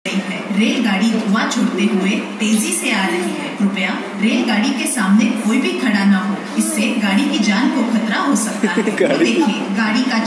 रेलगाड़ी धुआं छोड़ते हुए तेजी से आ रही है। कृपया रेलगाड़ी के सामने कोई भी खड़ा न हो, इससे गाड़ी की जान को खतरा हो सकता है। देखिए गाड़ी का